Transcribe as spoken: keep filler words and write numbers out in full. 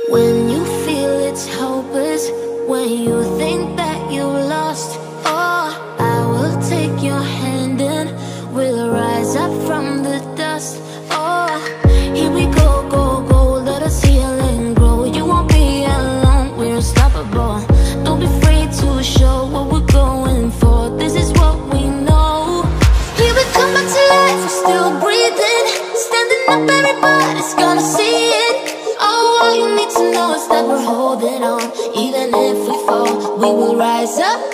When you feel it's hopeless, when you think that you lost, oh, I will take your hand and we'll rise up from the dust. Oh, here we go, go, go, let us heal and grow. You won't be alone, we're unstoppable. Don't be afraid to show what we're going for. This is what we know. Here we come back to life, we're still breathing. Standing up, everybody's gonna see it. Oh, all you need to know is that we're holding on. Even if we fall, we will rise up.